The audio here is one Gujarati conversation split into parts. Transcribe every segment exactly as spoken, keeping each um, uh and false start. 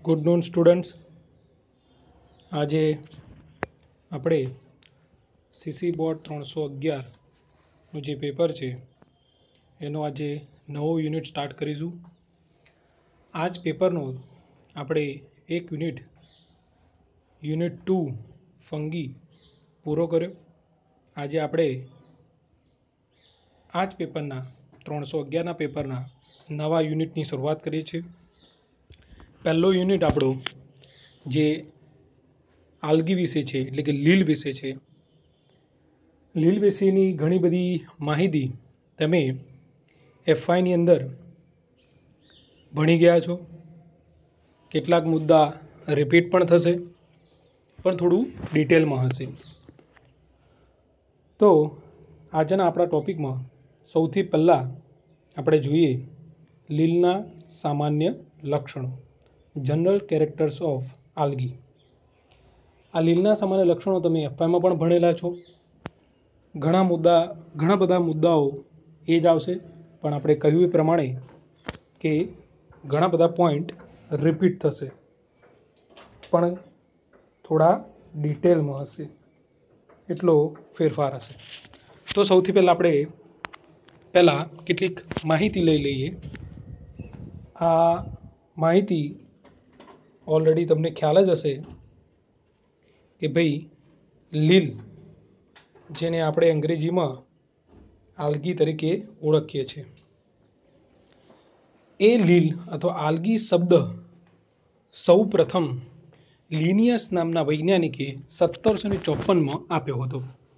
Good noon students. આજે આપણે સીસી બોર્ડ ત્રણસો અગિયારનું જે પેપર છે એનો આજે નવો યુનિટ સ્ટાર્ટ કરીશું. આ જ પેપરનો આપણે એક યુનિટ યુનિટ ટુ ફંગી પૂરો કર્યો. આજે આપણે આ જ પેપરના ત્રણસો અગિયારના પેપરના નવા યુનિટની શરૂઆત કરીએ છીએ. પહેલો યુનિટ આપણો જે આલ્ગી વિશે છે એટલે કે લીલ વિશે છે. લીલ વિશેની ઘણી બધી માહિતી તમે એફઆઈની અંદર ભણી ગયા છો. કેટલાક મુદ્દા રિપીટ પણ થશે, પણ થોડું ડિટેલમાં હશે. તો આજના આપણા ટૉપિકમાં સૌથી પહેલાં આપણે જોઈએ લીલના સામાન્ય લક્ષણો, જનરલ કેરેક્ટર્સ ઓફ આલ્ગી. આ લીલના સામાન્ય લક્ષણો તમે એફઆઈમાં પણ ભણેલા છો. ઘણા મુદ્દા ઘણા બધા મુદ્દાઓ એ જ આવશે, પણ આપણે કહ્યું એ પ્રમાણે કે ઘણા બધા પોઈન્ટ રિપીટ થશે, પણ થોડા ડિટેલમાં હશે, એટલો ફેરફાર હશે. તો સૌથી પહેલાં આપણે પહેલાં કેટલીક માહિતી લઈ લઈએ. આ માહિતી ઓલરેડી તમને ખ્યાલ જ હશે કે ભાઈ લીલ, જેને આપણે અંગ્રેજીમાં આલ્ગી તરીકે ઓળખીએ છીએ, એ લીલ અથવા આલ્ગી શબ્દ સૌ પ્રથમ લિનિયસ નામના વૈજ્ઞાનિકે સત્તરસો ને ચોપનમાં આપ્યો હતો.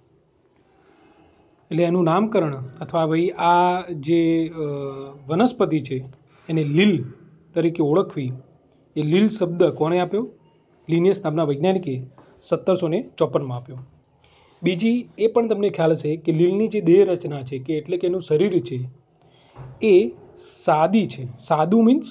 એટલે એનું નામકરણ અથવા ભાઈ આ જે વનસ્પતિ છે એને લીલ તરીકે ઓળખવી, એ લીલ શબ્દ કોણે આપ્યો? લિનિયસ નામના વૈજ્ઞાનિકે સત્તરસો ને ચોપનમાં આપ્યો. બીજી એ પણ તમને ખ્યાલ હશે કે લીલની જે દેહ રચના છે કે એટલે કે એનું શરીર છે એ સાદી છે. સાદું મીન્સ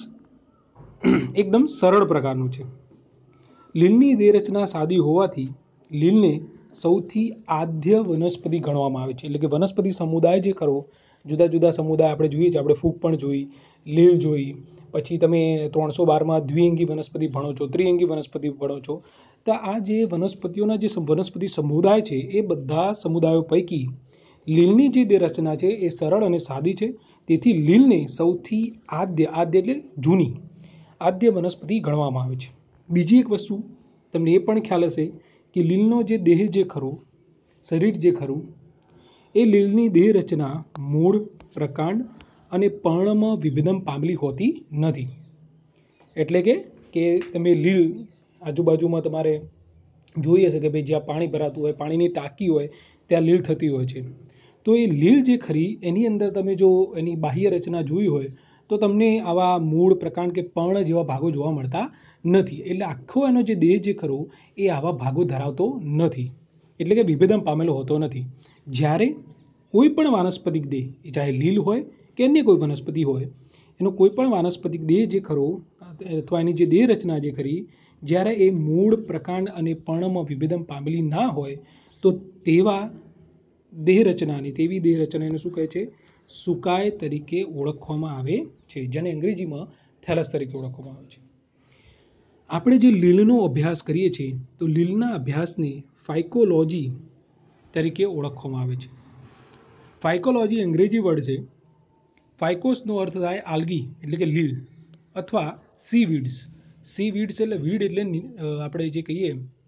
એકદમ સરળ પ્રકારનું છે. લીલની દેહ રચના સાદી હોવાથી લીલને સૌથી આદ્ય વનસ્પતિ ગણવામાં આવે છે. એટલે કે વનસ્પતિ સમુદાય જે ખરો, જુદા જુદા સમુદાય આપણે જોઈએ છે, આપણે ફૂગ પણ જોઈ, લીલ જોઈ, પછી તમે ત્રણસો બારમાં દ્વિઅંગી વનસ્પતિ ભણો છો, ત્રિઅંગી વનસ્પતિ ભણો છો. તો આ જે વનસ્પતિઓના જે વનસ્પતિ સમુદાય છે એ બધા સમુદાયો પૈકી લીલની જે દેહ રચના છે એ સરળ અને સાદી છે. તેથી લીલને સૌથી આદ્ય આદ્ય એટલે જૂની આદ્ય વનસ્પતિ ગણવામાં આવે છે. બીજી એક વસ્તુ તમને એ પણ ખ્યાલ હશે કે લીલનો જે દેહ જે ખરું, શરીર જે ખરું, એ લીલની દેહ રચના મૂળ, પ્રકાંડ અને પર્ણમાં વિભેદન પામેલી હોતી નથી. એટલે કે કે તમે લીલ આજુબાજુમાં તમારે જોઈ હશે કે ભાઈ જ્યાં પાણી ભરાતું હોય, પાણીની ટાંકી હોય, ત્યાં લીલ થતી હોય છે. તો એ લીલ જે ખરી એની અંદર તમે જો એની બાહ્ય રચના જોઈ હોય તો તમને આવા મૂળ, પ્રકાંડ કે પર્ણ જેવા ભાગો જોવા મળતા નથી. એટલે આખો એનો જે દેહ જે ખરો એ આવા ભાગો ધરાવતો નથી, એટલે કે વિભેદન પામેલો હોતો નથી. જ્યારે કોઈ પણ વાનસ્પતિક દેહ, ચાહે લીલ હોય કે અન્ય કોઈ વનસ્પતિ હોય, એનો કોઈ પણ વાનસ્પતિક દેહ જે ખરો અથવા એની જે દેહ રચના જે ખરી, જ્યારે એ મૂળ, પ્રકાંડ અને પર્ણમાં વિભેદન પામેલી ના હોય તો તેવા દેહ રચનાની તેવી દેહ રચનાને શું કહે છે? સુકાય તરીકે ઓળખવામાં આવે છે, જેને અંગ્રેજીમાં થેલસ તરીકે ઓળખવામાં આવે છે. આપણે જે લીલનો અભ્યાસ કરીએ છીએ તો લીલના અભ્યાસને ફાઇકોલોજી તરીકે ઓળખવામાં આવે છે. ફાઇકોલોજી અંગ્રેજી વર્ડ છે. ફાઇકોસનો અર્થ થાય આલ્ગી એટલે કે લીલ, અથવા સી વીડ્સ. સી વીડ્સ એટલે વીડ એટલે આપણે જે કહીએ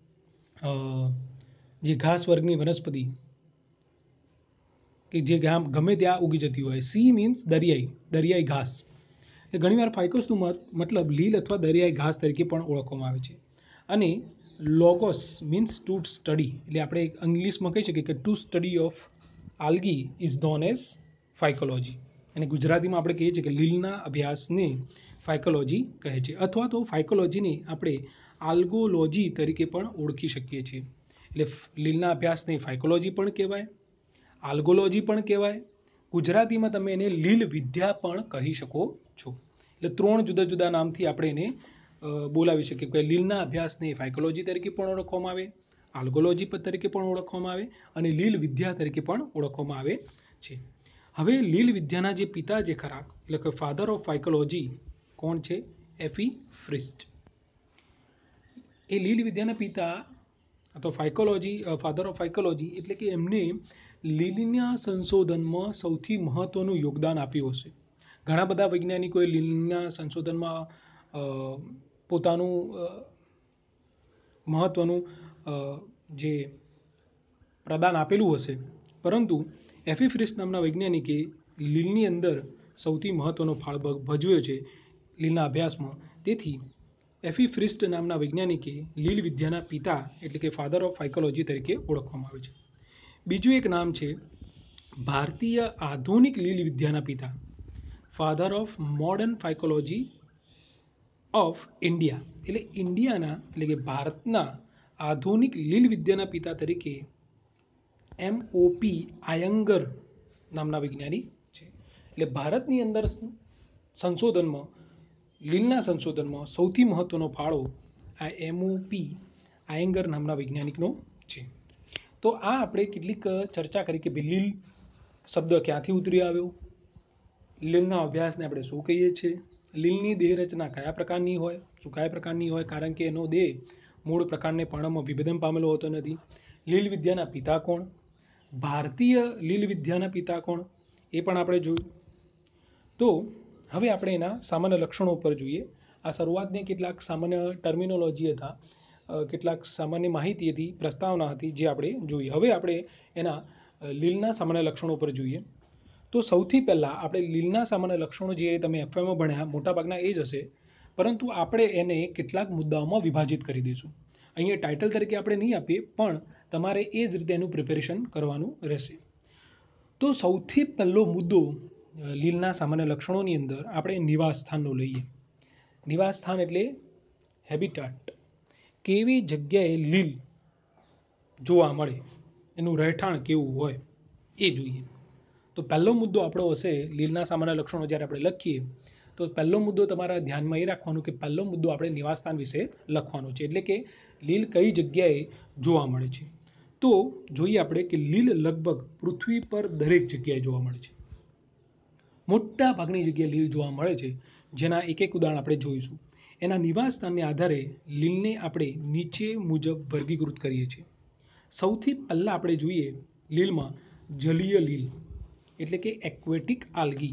જે ઘાસ વર્ગની વનસ્પતિ કે જે ગમે ત્યાં ઉગી જતી હોય. સી મીન્સ દરિયાઈ, દરિયાઈ ઘાસ. એ ઘણીવાર ફાઇકોસનું મતલબ લીલ અથવા દરિયાઈ ઘાસ તરીકે પણ ઓળખવામાં આવે છે. અને લોગોસ મીન્સ ટુ સ્ટડી, એટલે આપણે ઇંગ્લિશમાં કહી શકીએ કે to study of algae is known as phycology. અને ગુજરાતીમાં આપણે કહીએ છીએ કે લીલના અભ્યાસને ફાઇકોલોજી કહે છે, અથવા તો ફાઇકોલોજીને આપણે આલ્ગોલોજી તરીકે પણ ઓળખી શકીએ છીએ. એટલે લીલના અભ્યાસને ફાઇકોલોજી પણ કહેવાય, આલ્ગોલોજી પણ કહેવાય. ગુજરાતીમાં તમે એને લીલ વિદ્યા પણ કહી શકો છો. એટલે ત્રણ જુદા જુદા નામથી આપણે એને બોલાવી શકીએ કે લીલના અભ્યાસને ફાઇકોલોજી તરીકે પણ ઓળખવામાં આવે, આલ્ગોલોજી તરીકે પણ ઓળખવામાં આવે અને લીલ વિદ્યા તરીકે પણ ઓળખવામાં આવે છે. હવે લીલ વિદ્યાના જે પિતા જે ખરા એટલે કે ફાધર ઓફ ફાઇકોલોજી કોણ છે? એફી ફ્રિસ્ટ. એ લીલ વિદ્યાના પિતા અથવા ફાઇકોલોજી ફાધર ઓફ ફાઇકોલોજી એટલે કે એમને લીલના સંશોધનમાં સૌથી મહત્ત્વનું યોગદાન આપ્યું હશે. ઘણા બધા વૈજ્ઞાનિકોએ લીલના સંશોધનમાં અ, પોતાનું અ, મહત્ત્વનું અ, જે પ્રદાન આપેલું હશે, પરંતુ એફી ફ્રિસ્ટ નામના વૈજ્ઞાનિકે લીલની અંદર સૌથી મહત્ત્વનો ફાળો ભ- ભજવ્યો છે લીલના અભ્યાસમાં. તેથી એફી ફ્રિસ્ટ નામના વૈજ્ઞાનિકે લીલ વિદ્યાના પિતા એટલે કે ફાધર ઓફ ફાઇકોલોજી તરીકે ઓળખવામાં આવે છે. બીજું એક નામ છે ભારતીય આધુનિક લીલ વિદ્યાના પિતા, father of modern phycology of India. એટલે ઇન્ડિયાના એટલે કે ભારતના આધુનિક લીલ વિદ્યાના પિતા તરીકે એમ ઓપી આયંગર નામના વૈજ્ઞાનિક છે. એટલે ભારતની અંદર સંશોધનમાં લીલના સંશોધનમાં સૌથી મહત્ત્વનો ફાળો આ એમઓપી આયંગર નામના વૈજ્ઞાનિકનો છે. તો આ આપણે કેટલીક ચર્ચા કરી કે ભાઈ લીલ શબ્દ ક્યાંથી ઉતરી આવ્યો, લીલના અભ્યાસને આપણે શું કહીએ છીએ, લીલની દેહ રચના કયા પ્રકારની હોય, શું કયા પ્રકારની હોય, કારણ કે એનો દેહ મૂળ પ્રકારને પર્ણમાં વિભેદન પામેલો હોતો નથી. લીલ વિદ્યાના પિતા કોણ, ભારતીય લીલ વિદ્યાના પિતા કોણ, એ પણ આપણે જોયું. તો હવે આપણે એના સામાન્ય લક્ષણો પર જોઈએ. આ શરૂઆતની કેટલાક સામાન્ય ટર્મિનોલોજી હતા, કેટલાક સામાન્ય માહિતી હતી, પ્રસ્તાવના હતી, જે આપણે જોઈએ. હવે આપણે એના લીલના સામાન્ય લક્ષણો પર જોઈએ. તો સૌથી પહેલાં આપણે લીલના સામાન્ય લક્ષણો જે તમે એફવાયમાં ભણ્યા મોટાભાગના એ જ હશે, પરંતુ આપણે એને કેટલાક મુદ્દાઓમાં વિભાજિત કરી દઈશું. અહીંયા ટાઇટલ તરીકે આપણે નહીં આપીએ, પણ તમારે એ જ રીતે એનું પ્રિપેરેશન કરવાનું રહેશે. તો સૌથી પહેલો મુદ્દો લીલના સામાન્ય લક્ષણોની અંદર આપણે નિવાસ સ્થાનનો લઈએ. નિવાસ સ્થાન એટલે હેબિટાટ. કેવી જગ્યાએ લીલ જોવા મળે, એનું રહેઠાણ કેવું હોય એ જોઈએ. તો પહેલો મુદ્દો આપણો હશે લીલના સામાન્ય લક્ષણો. જ્યારે આપણે લખીએ તો પહેલો મુદ્દો તમારા ધ્યાનમાં એ રાખવાનો કે પહેલો મુદ્દો આપણે નિવાસસ્થાન વિશે લખવાનો છે, એટલે કે લીલ કઈ જગ્યાએ જોવા મળે છે. તો જોઈએ આપણે કે લીલ લગભગ પૃથ્વી પર દરેક જગ્યાએ જોવા મળે છે. મોટા ભાગની જગ્યાએ લીલ જોવા મળે છે, જેના એક એક ઉદાહરણ આપણે જોઈશું. એના નિવાસસ્થાનને આધારે લીલને આપણે નીચે મુજબ વર્ગીકૃત કરીએ છીએ. સૌથી પહેલાં આપણે જોઈએ લીલમાં જલીય લીલ એટલે કે એક્વેટિક આલ્ગી.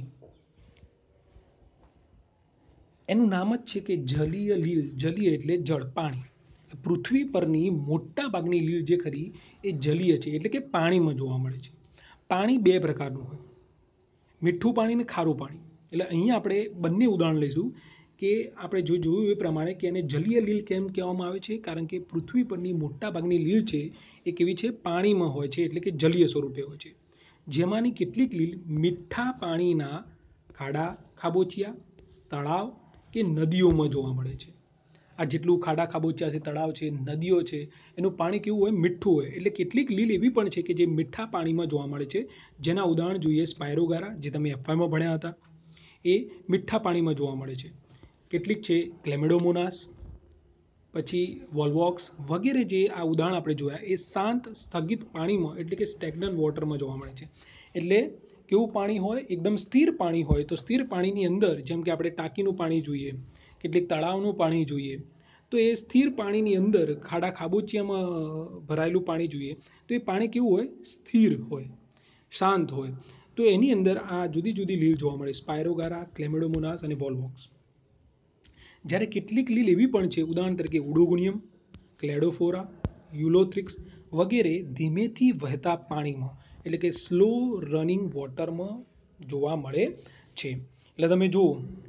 એનું નામ જ છે કે જલીય લીલ. જલીય એટલે જળ, પાણી. પૃથ્વી પરની મોટા ભાગની લીલ જે ખરી એ જલીય છે, એટલે કે પાણીમાં જોવા મળે છે. પાણી બે પ્રકારનું હોય, મીઠું પાણી અને ખારું પાણી. એટલે અહીંયા આપણે બંને ઉદાહરણ લઈશું કે આપણે જો જોયું એ પ્રમાણે કે એને જલીય લીલ કેમ કહેવામાં આવે છે, કારણ કે પૃથ્વી પરની મોટા ભાગની લીલ છે એ કેવી છે, પાણીમાં હોય છે, એટલે કે જલીય સ્વરૂપે હોય છે. જેમાંની કેટલીક લીલ મીઠા પાણીના ખાડા, ખાબોચિયા, તળાવ કે નદીઓમાં જોવા મળે છે. આ જેટલું ખાડા ખાબોચિયા છે, તળાવ છે, નદીઓ છે, એનું પાણી કેવું હોય, મીઠું હોય. એટલે કેટલીક લીલ એવી પણ છે કે જે મીઠા પાણીમાં જોવા મળે છે. જેના ઉદાહરણ જોઈએ સ્પાયરોગારા, જે તમે એફવાયમાં ભણ્યા હતા, એ મીઠા પાણીમાં જોવા મળે છે. કેટલીક છે ક્લેમેડોમોનાસ, પછી વોલ્વોક્સ વગેરે. જે આ ઉદાહરણ આપણે જોયા એ શાંત સ્થગિત પાણીમાં એટલે કે સ્ટેગ્નન્ટ વોટરમાં જોવા મળે છે. એટલે કેવું પાણી હોય, એકદમ સ્થિર પાણી હોય. તો સ્થિર પાણીની અંદર જેમ કે આપણે ટાંકીનું પાણી જોઈએ, કેટલીક તળાવનું પાણી જોઈએ, તો એ સ્થિર પાણીની અંદર ખાડા ખાબોચિયામાં ભરાયેલું પાણી જોઈએ, તો એ પાણી કેવું હોય, સ્થિર હોય, શાંત હોય. તો એની અંદર આ જુદી જુદી લીલ જોવા મળે, સ્પાયરોગારા, ક્લેમેડોમોનાસ અને વોલ્વોક્સ. જ્યારે કેટલીક લીલ એવી પણ છે, ઉદાહરણ તરીકે ઉડોગુનિયમ, ક્લેડોફોરા, યુલોથ્રિક્સ વગેરે ધીમેથી વહેતા પાણીમાં એટલે કે સ્લો રનિંગ વોટરમાં જોવા મળે છે. એટલે તમે જુઓ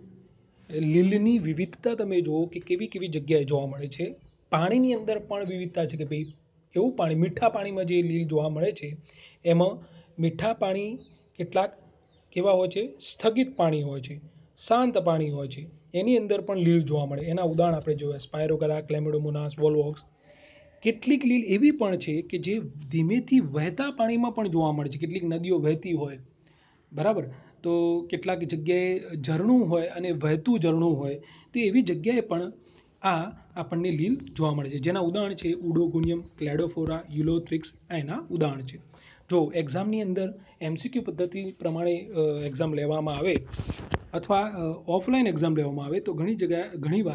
લીલની વિવિધતા, તમે જુઓ કે કેવી કેવી જગ્યાએ જોવા મળે છે. પાણીની અંદર પણ વિવિધતા છે કે ભાઈ એવું પાણી, મીઠા પાણીમાં જે લીલ જોવા મળે છે, એમાં મીઠા પાણી કેટલાક કેવા હોય છે, સ્થગિત પાણી હોય છે, શાંત પાણી હોય છે, એની અંદર પણ લીલ જોવા મળે. એના ઉદાહરણ આપણે જોયા સ્પાયરોગારા, ક્લેમેડોમોનાસ, વોલ્વોક્સ. કેટલીક લીલ એવી પણ છે કે જે ધીમેથી વહેતા પાણીમાં પણ જોવા મળે છે. કેટલીક નદીઓ વહેતી હોય, બરાબર, તો કેટલાક જગ્યાએ ઝરણું હોય અને વહેતું ઝરણું હોય, તો એવી જગ્યાએ પણ આ આપણને લીલ જોવા મળે છે. જેના ઉદાહરણ છે ઉડોગુનિયમ, ક્લેડોફોરા, યુલોથ્રિક્સ. આ એના ઉદાહરણ છે. જો એક્ઝામની અંદર એમસીક્યુ પદ્ધતિ પ્રમાણે એક્ઝામ લેવામાં આવે અથવા ઓફલાઈન એક્ઝામ લેવામાં આવે તો ઘણી જગ્યાએ ઘણીવાર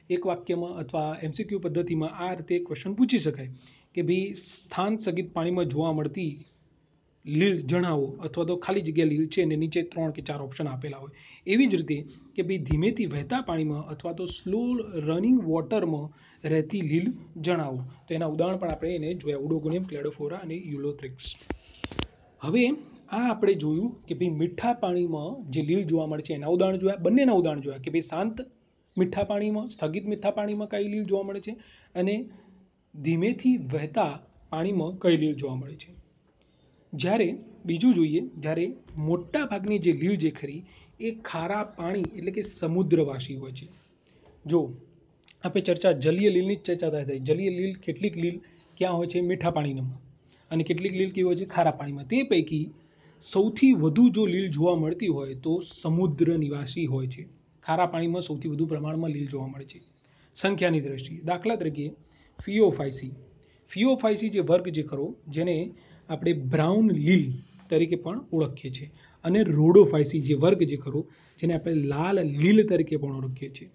એક વાક્યમાં અથવા એમસીક્યુ પદ્ધતિમાં આ રીતે ક્વેશ્ચન પૂછી શકાય કે ભાઈ સ્થાન સ્થગિત પાણીમાં જોવા મળતી લીલ જણાવો, અથવા તો ખાલી જગ્યા લીલ છે અને નીચે ત્રણ કે ચાર ઓપ્શન આપેલા હોય. એવી જ રીતે કે ભાઈ ધીમેથી વહેતા પાણીમાં અથવા તો સ્લો રનિંગ વોટરમાં રહેતી લીલ જણાવો. તો એના ઉદાહરણ પણ આપણે એને જોયા, ઉડોગોનિયમ, ક્લેડોફોરા અને યુલોથ્રિક્સ. હવે આ આપણે જોયું કે ભાઈ મીઠા પાણીમાં જે લીલ જોવા મળે છે એના ઉદાહરણ જોયા, બંનેના ઉદાહરણ જોયા કે ભાઈ શાંત મીઠા પાણીમાં, સ્થગિત મીઠા પાણીમાં કઈ લીલ જોવા મળે છે અને ધીમેથી વહેતા પાણીમાં કઈ લીલ જોવા મળે છે. જ્યારે બીજું જોઈએ, જ્યારે મોટા ભાગની જે લીલ જે ખરી એ ખારા પાણી એટલે કે સમુદ્રવાસી હોય છે. જો આપણે ચર્ચા જલીય લીલની જ ચર્ચા થાય, જલીય લીલ કેટલીક લીલ ક્યાં હોય છે? મીઠા પાણીમાં, અને કેટલીક લીલ કેવી હોય છે? ખારા પાણીમાં. તે પૈકી સૌથી વધુ જો લીલ જોવા મળતી હોય તો સમુદ્ર નિવાસી હોય છે. ખારા પાણીમાં સૌથી વધુ પ્રમાણમાં લીલ જોવા મળે છે સંખ્યાની દ્રષ્ટિએ. દાખલા તરીકે ફિયોફાઇસી. ફિયોફાઇસી જે વર્ગ જે ખરો જેને આપણે બ્રાઉન લીલ તરીકે પણ ઓળખીએ છીએ, અને રોડોફાઇસી જે વર્ગ જે ખરો જેને આપણે લાલ લીલ તરીકે પણ ઓળખીએ છીએ.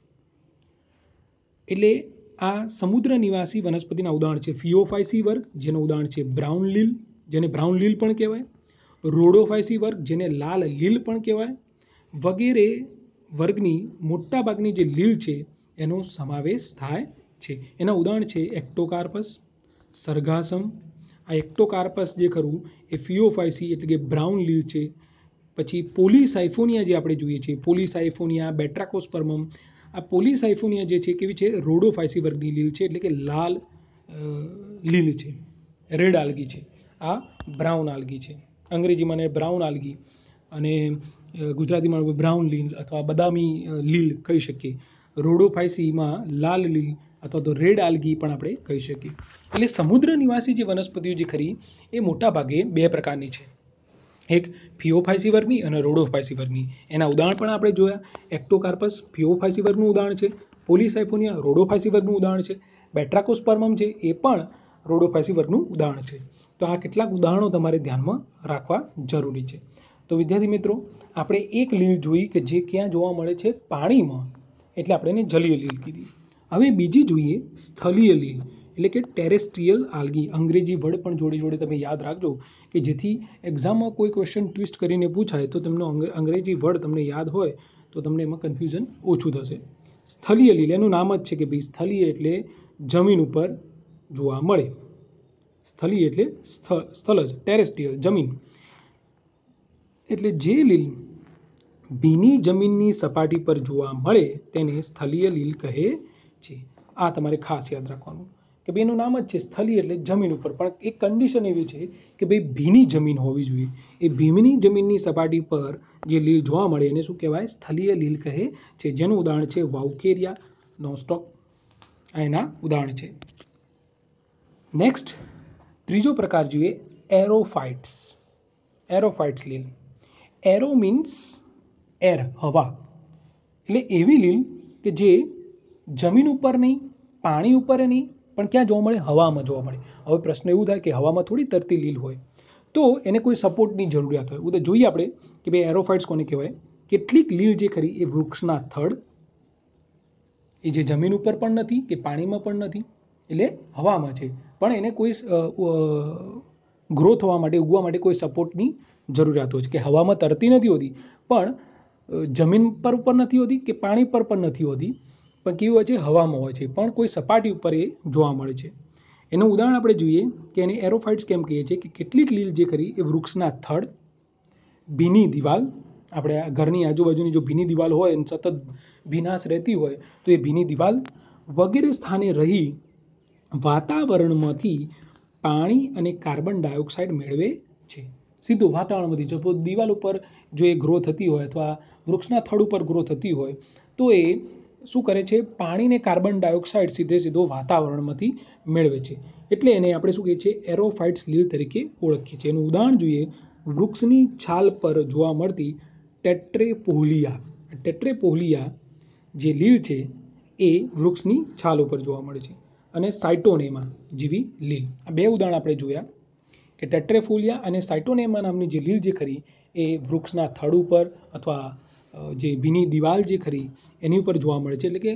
એટલે આ સમુદ્ર નિવાસી વનસ્પતિના ઉદાહરણ છે ફિયોફાઇસી વર્ગ, જેનું ઉદાહરણ છે બ્રાઉન લીલ, જેને બ્રાઉન લીલ પણ કહેવાય, રોડોફાઇસી વર્ગ જેને લાલ લીલ પણ કહેવાય, વગેરે વર્ગની મોટાભાગની જે લીલ છે એનો સમાવેશ થાય છે. એના ઉદાહરણ છે એક્ટોકાર્પસ, સરગાસમ. આ એક્ટોકાર્પસ જે ખરું એ ફિયોફાઇસી એટલે કે બ્રાઉન લીલ છે. પછી પોલીસાઇફોનિયા જે આપણે જોઈએ છીએ, પોલીસાઇફોનિયા, બેટ્રાકોસ્પર્મમ. આ પોલીસાઇફોનિયા જે છે કેવી છે? રોડોફાઇસી વર્ગની લીલ છે, એટલે કે લાલ લીલ છે, રેડ આલ્ગી છે. આ બ્રાઉન આલ્ગી છે. અંગ્રેજીમાં બ્રાઉન આલ્ગી અને ગુજરાતીમાં બ્રાઉન લીલ અથવા બદામી લીલ કહી શકીએ. રોડોફાઇસીમાં લાલ લીલ અથવા તો રેડ આલ્ગી પણ આપણે કહી શકીએ. એટલે સમુદ્ર નિવાસી જે વનસ્પતિઓ જે ખરી એ મોટા ભાગે બે પ્રકારની છે, એક ફિયોફાઇસી વર્ગની અને રોડોફાઇસી વર્ગની. એના ઉદાહરણ પણ આપણે જોયા. એક્ટોકાર્પસ ફિયોફાઇસી વર્ગનું ઉદાહરણ છે, પોલીસાઇફોનિયા રોડોફાઇસી વર્ગનું ઉદાહરણ છે, બેટ્રાકોસ્પર્મમ છે એ પણ રોડોફાઇસી વર્ગનું ઉદાહરણ છે. તો આ કેટલાક ઉદાહરણો તમારે ધ્યાનમાં રાખવા જરૂરી છે. તો વિદ્યાર્થી મિત્રો, આપણે એક લીલ જોઈ કે જે ક્યાં જોવા મળે છે? પાણીમાં, એટલે આપણે એને જલીય લીલ કીધી. હવે બીજી જોઈએ સ્થલીય લીલ એટલે કે ટેરેસ્ટ્રીયલ આલ્ગી. અંગ્રેજી વર્ડ પણ જોડે જોડે તમે યાદ રાખજો કે જેથી એક્ઝામમાં કોઈ ક્વેશ્ચન ટ્વિસ્ટ કરીને પૂછાય તો તેમનો અંગ્રેજી વર્ડ તમને યાદ હોય તો તમને એમાં કન્ફ્યુઝન ઓછું થશે. સ્થલીય લીલ એનું નામ જ છે કે ભાઈ સ્થલીય એટલે જમીન ઉપર જોવા મળે. સ્થલીય એટલે સ્થળ જ, ટેરેસ્ટ્રીયલ જમીન. એટલે જે લીલ ભીની જમીનની સપાટી પર જોવા મળે તેને સ્થલીય લીલ કહે છે. આ તમારે ખાસ યાદ રાખવાનું કે ભાઈ એનું નામ જ છે સ્થલીય એટલે જમીન ઉપર, પણ એક કન્ડિશન એવી છે કે ભાઈ ભીની જમીન હોવી જોઈએ. એ ભીની જમીનની સપાટી પર જે લીલ જોવા મળે એને શું કહેવાય? સ્થલીય લીલ કહે છે. જેનું ઉદાહરણ છે વાઉકેરિયા, નોસ્ટોક. આ એના ઉદાહરણ છે. નેક્સ્ટ ત્રીજો પ્રકાર જોઈએ એરોફાઇટ્સ. એરોફાઇટ્સ લીલ. એરો મીન્સ એર, હવા. એટલે એવી લીલ કે જે જમીન ઉપર નહીં, પાણી ઉપર નહીં, પણ ક્યાં જોવા મળે? હવામાં જોવા મળે. હવે પ્રશ્ન એવું થાય કે હવામાં થોડી તરતી લીલ હોય, તો એને કોઈ સપોર્ટની જરૂરિયાત હોય. ઉદાહરણ જોઈએ આપણે કે ભાઈ એરોફાઇટ્સ કોને કહેવાય? કેટલીક લીલ જે ખરી એ વૃક્ષના થડ, એ જે જમીન ઉપર પણ નથી કે પાણીમાં પણ નથી, એટલે હવામાં છે, પણ એને કોઈ ગ્રો થવા માટે, ઉગવા માટે કોઈ સપોર્ટની જરૂરિયાત હોય છે. કે હવામાં તરતી નથી હોતી, પણ જમીન પર ઉપર નથી હોતી કે પાણી પર પણ નથી હોતી, પણ કેવી હોય છે? હવામાં હોય છે, પણ કોઈ સપાટી ઉપર એ જોવા મળે છે. એનું ઉદાહરણ આપણે જોઈએ કે એને એરોફાઇટ્સ કેમ કહીએ છીએ કે કેટલીક લીલ જે ખરી એ વૃક્ષના થડ, ભીની દિવાલ. આપણે ઘરની આજુબાજુની જો ભીની દિવાલ હોય અને સતત ભીનાશ રહેતી હોય તો એ ભીની દિવાલ વગેરે સ્થાને રહી વાતાવરણમાંથી પાણી અને કાર્બન ડાયોક્સાઇડ મેળવે છે. સીધું વાતાવરણમાંથી. જો દિવાલ ઉપર જો એ ગ્રો થતી હોય અથવા વૃક્ષના થડ ઉપર ગ્રો થતી હોય તો એ શું કરે છે? પાણીને કાર્બન ડાયોક્સાઇડ સીધે સીધો વાતાવરણમાંથી મેળવે છે. એટલે એને આપણે શું કહીએ છીએ? એરોફાઇટ્સ લીલ તરીકે ઓળખીએ છીએ. એનું ઉદાહરણ જોઈએ વૃક્ષની છાલ પર જોવા મળતી ટેટ્રેપોલિયા. ટેટ્રેપોલિયા જે લીલ છે એ વૃક્ષની છાલ ઉપર જોવા મળે છે. અને સાઇટોનેમા જેવી લીલ. આ બે ઉદાહરણ આપણે જોયા કે ટેટ્રેફોલિયા અને સાઇટોનેમા નામની જે લીલ જે ખરી એ વૃક્ષના થડ ઉપર અથવા જે ભીની દિવાલ જે ખરી એની ઉપર જોવા મળે છે, એટલે કે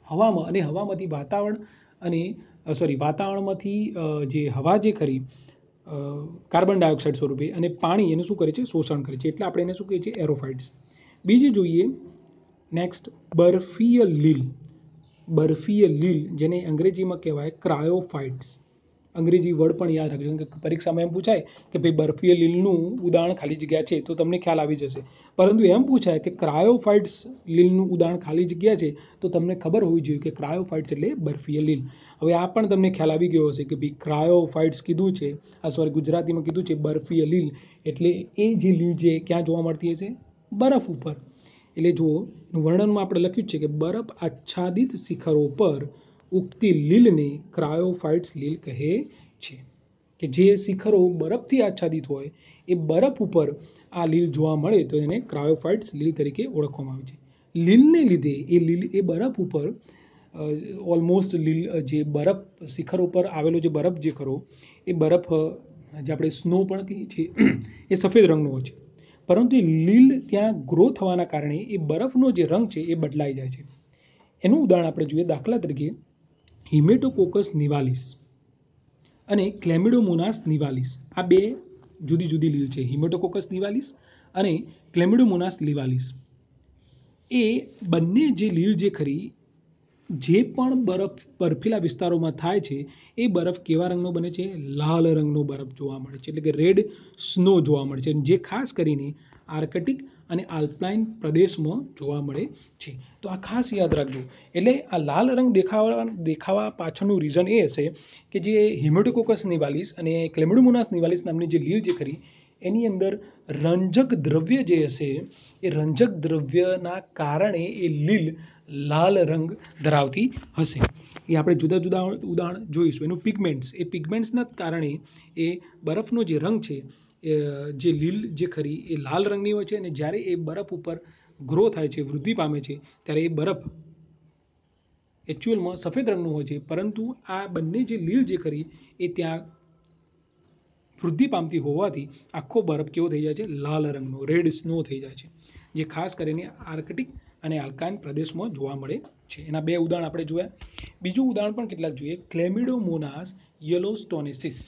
હવામાં અને હવામાંથી વાતાવરણ અને સોરી વાતાવરણમાંથી જે હવા જે ખરી કાર્બન ડાયોક્સાઇડ સ્વરૂપે અને પાણી એનું શું કરે છે, શોષણ કરે છે. એટલે આપણે એને શું કહીએ છીએ, એરોફાઇટ્સ. બીજી જોઈએ નેક્સ્ટ બર્ફીય લીલ. બર્ફીય લીલ જેને અંગ્રેજીમાં કહેવાય ક્રાયોફાઇટ્સ. અંગ્રેજી વર્ડ પણ યાદ રાખજો કે પરીક્ષામાં એમ પૂછાય કે ભાઈ બર્ફીય લીલનું ઉદાહરણ ખાલી જગ્યા છે તો તમને ખ્યાલ આવી જશે. પરંતુ એમ પૂછાય કે ક્રાયોફાઇટ્સ લીલનું ઉદાહરણ ખાલી જગ્યા છે તો તમને ખબર હોવી જોઈએ કે ક્રાયોફાઇટ્સ એટલે બર્ફીય લીલ. હવે આ પણ તમને ખ્યાલ આવી ગયો હશે કે ભાઈ ક્રાયોફાઇટ્સ કીધું છે, આ સોરી ગુજરાતીમાં કીધું છે બર્ફીય લીલ, એટલે એ જે લીલ છે ક્યાં જોવા મળતી હશે, બરફ ઉપર. એટલે જુઓ વર્ણનમાં આપણે લખ્યું છે કે બરફ આચ્છાદિત શિખરો પર ઉગતી લીલને ક્રાયોફાઇટ્સ લીલ કહે છે. કે જે શિખરો બરફથી આચ્છાદિત હોય એ બરફ ઉપર આ લીલ જોવા મળે તો એને ક્રાયોફાઇટ્સ લીલ તરીકે ઓળખવામાં આવે છે. લીલને લીધે એ લીલ એ બરફ ઉપર ઓલમોસ્ટ લીલ જે બરફ શિખર ઉપર આવેલો જે બરફ જે ખરો એ બરફ જે આપણે સ્નો પણ કહીએ છીએ એ સફેદ રંગનો હોય છે. પરંતુ એ લીલ ત્યાં ગ્રો થવાના કારણે એ બરફનો જે રંગ છે એ બદલાઈ જાય છે. એનું ઉદાહરણ આપણે જોઈએ, દાખલા તરીકે હિમેટોકોકસ નિવાલિસ અને ક્લેમિડોમોનાસ નિવાલિસ. આ બે જુદી જુદી લીલ છે, હિમેટોકોકસ નિવાલિસ અને ક્લેમિડોમોનાસ નિવાલિસ. એ બંને જે લીલ જે ખરી જે પણ બરફ બર્ફીલા વિસ્તારોમાં થાય છે એ બરફ કેવા રંગનો બને છે, લાલ રંગનો બરફ જોવા મળે છે, એટલે કે રેડ સ્નો જોવા મળે છે, જે ખાસ કરીને આર્કટિક અને આલ્પાઇન પ્રદેશમાં જોવા મળે છે. તો આ ખાસ યાદ રાખજો. એટલે આ લાલ રંગ દેખાવા દેખાવા પાછળનું રીઝન એ હશે કે જે હિમેટોકોકસ નિવાલિસ અને ક્લેમિડોમોનાસ નિવાલિસ નામની જે લીલ જે ખરી એની અંદર રંજક દ્રવ્ય જે હશે એ રંજક દ્રવ્યના કારણે એ લીલ લાલ રંગ ધરાવતી હશે. એ આપણે જુદા જુદા ઉદાહરણ જોઈશું. એનું પિગમેન્ટ્સ, એ પિગમેન્ટ્સના કારણે એ બરફનો જે રંગ છે જે લીલ જે ખરી એ લાલ રંગની હોય છે અને જ્યારે એ બરફ ઉપર ગ્રો થાય છે, વૃદ્ધિ પામે છે, ત્યારે એ બરફ એકચ્યુઅલમાં સફેદ રંગનું હોય છે. પરંતુ આ બંને જે લીલ જે ખરી એ ત્યાં વૃદ્ધિ પામતી હોવાથી આખો બરફ કેવો થઈ જાય છે, લાલ રંગનો, રેડ સ્નો થઈ જાય છે, જે ખાસ કરીને આર્કટિક અને આલ્કાઇન પ્રદેશમાં જોવા મળે છે. એના બે ઉદાહરણ આપણે જોયા. બીજું ઉદાહરણ પણ કેટલાક જોઈએ, ક્લેમિડોમોનાસ યલોસ્ટોનેસિસ.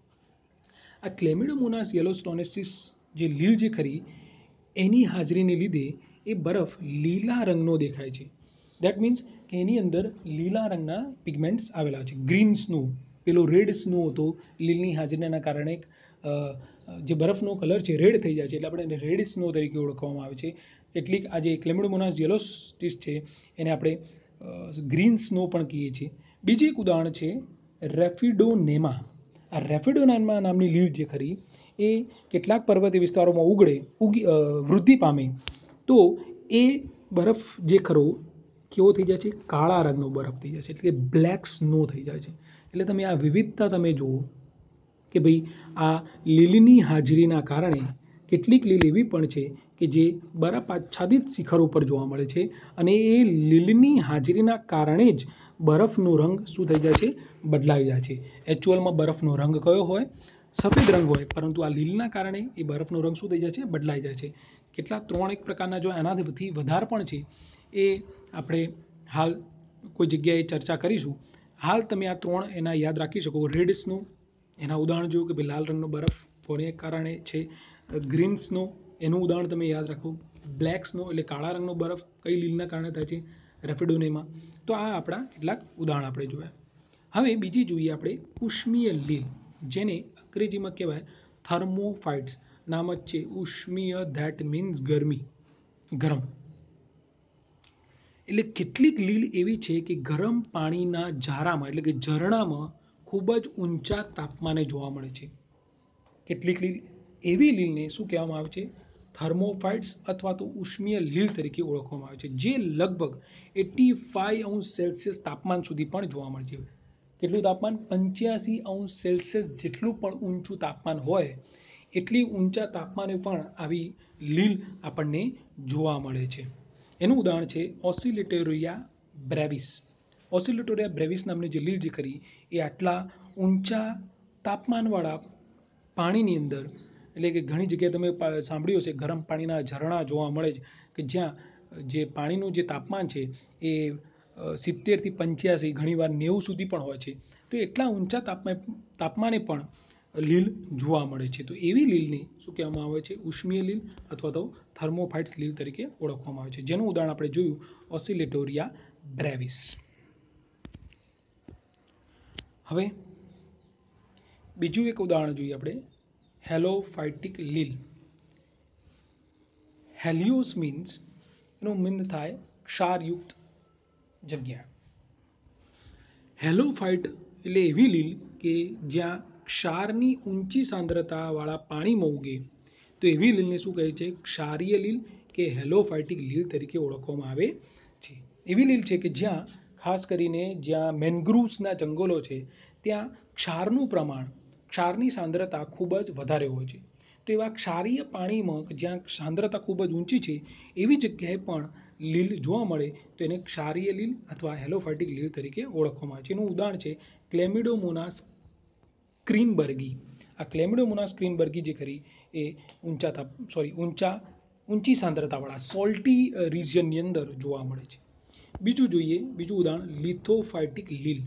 આ ક્લેમિડોમોનાસ યલોસ્ટોનેસિસ જે લીલ જે ખરી એની હાજરીને લીધે એ બરફ લીલા રંગનો દેખાય છે. દેટ મીન્સ કે એની અંદર લીલા રંગના પિગમેન્ટ્સ આવેલા છે. ગ્રીન સ્નો, પેલો રેડ સ્નો હતો, લીલની હાજરીના કારણે જે બરફનો કલર છે રેડ થઈ જાય છે, એટલે આપણે એને રેડ સ્નો તરીકે ઓળખવામાં આવે છે. કેટલીક આ જે ક્લેમિડોમોનાસ યલોસ્ટિસ છે એને આપણે ગ્રીન સ્નો પણ કહીએ છીએ. બીજું એક ઉદાહરણ છે રેફિડોનેમા. આ રેફિડોનેમા નામની લીલ જે ખરી એ કેટલાક પર્વતીય વિસ્તારોમાં ઉગડે ઉગી વૃદ્ધિ પામે તો એ બરફ જે ખરો કેવો થઈ જાય છે, કાળા રંગનો બરફ થઈ જાય છે, એટલે બ્લેક સ્નો થઈ જાય છે. એટલે તમે આ વિવિધતા તમે જુઓ કે ભાઈ આ લીલની હાજરીના કારણે કેટલીક લીલ એવી પણ છે કે જે બરફ આચ્છાદિત શિખરો પર જોવા મળે છે અને એ લીલની હાજરીના કારણે જ બરફનો રંગ શું થઈ જાય છે, બદલાઈ જાય છે. એકચ્યુઅલમાં બરફનો રંગ કયો હોય, સફેદ રંગ હોય, પરંતુ આ લીલના કારણે એ બરફનો રંગ શું થઈ જાય છે, બદલાઈ જાય છે. કેટલા ત્રણ એક પ્રકારના જો એનાથી વધારે પણ છે એ આપણે હાલ કોઈ જગ્યાએ ચર્ચા કરીશું. હાલ તમે આ ત્રણ એના યાદ રાખી શકો. રેડ સ્નો એના ઉદાહરણ જોયું કે ભાઈ લાલ રંગનો બરફ કોને કારણે છે. ગ્રીન સ્નો એનું ઉદાહરણ તમે યાદ રાખો. બ્લેક સ્નો એટલે કાળા રંગનો બરફ કઈ લીલના કારણે થાય છે, રેફિડોનેમા. તો આ આપણા કેટલાક ઉદાહરણ આપણે જોયા. હવે બીજી જોઈએ આપણે ઉષ્મીય લીલ, જેને અંગ્રેજીમાં કહેવાય થર્મોફાઇટ્સ. નામ જ છે ઉષ્મીય, ધેટ મીન્સ ગરમી, ગરમ. એટલે કેટલીક લીલ એવી છે કે ગરમ પાણીના ઝારામાં એટલે કે ઝરણામાં ખૂબ જ ઊંચા તાપમાને જોવા મળે છે. કેટલીક લીલ એવી લીલને શું કહેવામાં આવે છે, થર્મોફાઇટ્સ અથવા તો ઉષ્મીય લીલ તરીકે ઓળખવામાં આવે છે, જે લગભગ એટી ફાઈવ અંશ સેલ્સિયસ તાપમાન સુધી પણ જોવા મળે છે. કેટલું તાપમાન, પંચ્યાસી અંશ સેલ્સિયસ જેટલું પણ ઊંચું તાપમાન હોય એટલી ઊંચા તાપમાને પણ આવી લીલ આપણને જોવા મળે છે. એનું ઉદાહરણ છે ઓસિલેટોરિયા બ્રેવિસ. ઓસિલેટોરિયા બ્રેવિસ નામની જે લીલ જે ખરી એ આટલા ઊંચા તાપમાનવાળા પાણીની અંદર, એટલે કે ઘણી જગ્યાએ તમે સાંભળ્યું હશે ગરમ પાણીના ઝરણા જોવા મળે છે કે જ્યાં જે પાણીનું જે તાપમાન છે એ સિત્તેરથી પંચ્યાસી ઘણીવાર નેવું સુધી પણ હોય છે. તો એટલા ઊંચા તાપમાન તાપમાને પણ લીલ જોવા મળે છે. તો એવી લીલને શું કહેવામાં આવે છે? ઉષ્મીય લીલ અથવા તો થર્મોફાઇટ્સ લીલ તરીકે ઓળખવામાં આવે છે, જેનું ઉદાહરણ આપણે જોયું ઓસિલેટોરિયા બ્રેવિસ. હવે બીજું એક ઉદાહરણ જોઈએ આપણે, હેલોફાઇટિક લીલ. હેલિયોસ મીન્સ એનો મીન થાય ક્ષારયુક્ત જગ્યા. હેલોફાઇટ એટલે એવી લીલ કે જ્યાં ક્ષારની ઊંચી સાંદ્રતાવાળા પાણીમાં ઉગે. તો એવી લીલને શું કહે છે? ક્ષારીય લીલ કે હેલોફાઇટિક લીલ તરીકે ઓળખવામાં આવે છે. એવી લીલ છે કે જ્યાં ખાસ કરીને જ્યાં મેન્ગ્રુવ્સના જંગલો છે ત્યાં ક્ષારનું પ્રમાણ, ક્ષારની સાંદ્રતા ખૂબ જ વધારે હોય છે. તો એવા ક્ષારીય પાણીમાં જ્યાં સાંદ્રતા ખૂબ જ ઊંચી છે એવી જગ્યાએ પણ લીલ જોવા મળે તો એને ક્ષારીય લીલ અથવા હેલોફાઇટિક લીલ તરીકે ઓળખવામાં આવે છે. એનું ઉદાહરણ છે ક્લેમિડોમોનાસ સ્ક્રીનબર્ગી. આ ક્લેમિડોમોનાસ સ્ક્રીનબર્ગી જે ખરી એ ઊંચા તાપ સોરી ઊંચા ઊંચી સાંદ્રતાવાળા સોલ્ટી રિજિયનની અંદર જોવા મળે છે. બીજું જોઈએ, બીજું ઉદાહરણ લિથોફાઇટિક લીલ.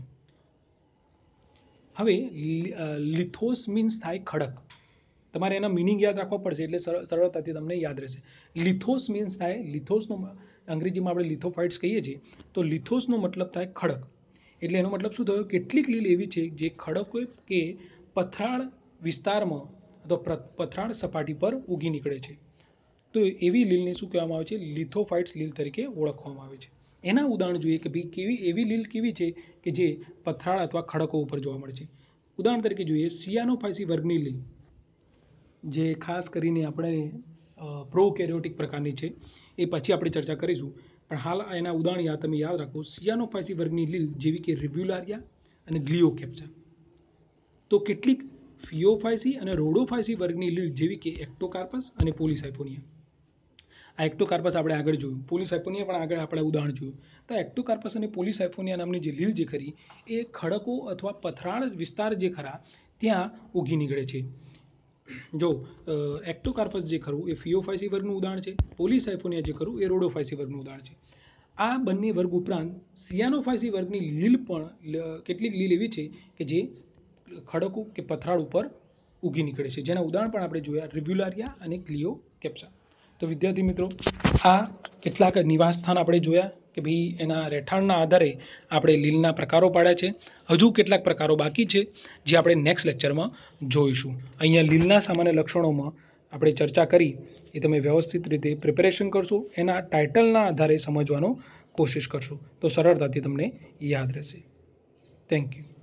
હવે લિથોસ મીન્સ થાય ખડક. તમારે એના મિનિંગ યાદ રાખવા પડશે એટલે સરળતાથી તમને યાદ રહેશે. લિથોસ મીન્સ થાય, લિથોસનો અંગ્રેજીમાં આપણે લિથોફાઇટ્સ કહીએ છીએ, તો લિથોસનો મતલબ થાય ખડક. એટલે એનો મતલબ શું થયો? કેટલીક લીલ એવી છે જે ખડક હોય કે પથરાળ વિસ્તારમાં અથવા પથરાળ સપાટી પર ઉગી નીકળે છે. તો એવી લીલને શું કહેવામાં આવે છે? લિથોફાઇટ્સ લીલ તરીકે ઓળખવામાં આવે છે. એના ઉદાહરણ જોઈએ કે ભાઈ કેવી એવી લીલ કેવી છે કે જે પથરાળ અથવા ખડકો ઉપર જોવા મળે છે. ઉદાહરણ તરીકે જોઈએ સિયાનોફાઇસી વર્ગની લીલ, જે ખાસ કરીને આપણે પ્રોકેરિયોટિક પ્રકારની છે, એ પછી આપણે ચર્ચા કરીશું. પણ હાલ એના ઉદાહરણ યાદ તમે યાદ રાખો, સિયાનોફાઇસી વર્ગની લીલ જેવી કે રિવ્યુલારિયા અને ગ્લિયોકેપ્સા. તો કેટલીક ફિયોફાઇસી અને રોડોફાઇસી વર્ગની લીલ જેવી કે એક્ટોકાર્પસ અને પોલિસાયફોનિયા. આ એક્ટોકાર્પસ આપણે આગળ જોયું, પોલિસાયફોનિયા પણ આગળ આપણે ઉદાહરણ જોયું. તો એક્ટોકાર્પસ અને પોલિસાયફોનિયા નામની જે લીલ જે ખરી એ ખડકો અથવા પથરાળ વિસ્તાર જે ખરા ત્યાં ઉગી નીકળે છે. જો એક્ટોકાર્પસ જે ખરું એ ફિયોફાઇસી વર્ગનું ઉદાહરણ છે, પોલિસાયફોનિયા જે ખરું એ રોડોફાઇસી વર્ગનું ઉદાહરણ છે. આ બંને વર્ગ ઉપરાંત સિયાનોફાઇસી વર્ગની લીલ પણ કેટલીક લીલ એવી છે કે જે ખડકો કે પથરાળ ઉપર ઉગી નીકળે છે, જેના ઉદાહરણ પણ આપણે જોયા રિવ્યુલારિયા અને ગ્લિયોકેપ્સા. તો વિદ્યાર્થી મિત્રો, આ કેટલાક નિવાસ સ્થાન આપણે જોયા કે ભાઈ એના રહેઠાણના આધારે આપણે લીલના પ્રકારો પાડ્યા છે. હજુ કેટલાક પ્રકારો બાકી છે જે આપણે નેક્સ્ટ લેક્ચરમાં જોઈશું. અહીંયા લીલના સામાન્ય લક્ષણોમાં આપણે ચર્ચા કરી એ તમે વ્યવસ્થિત રીતે પ્રિપેરેશન કરશો, એના ટાઇટલના આધારે સમજવાનો કોશિશ કરશો તો સરળતાથી તમને યાદ રહેશે. Thank you.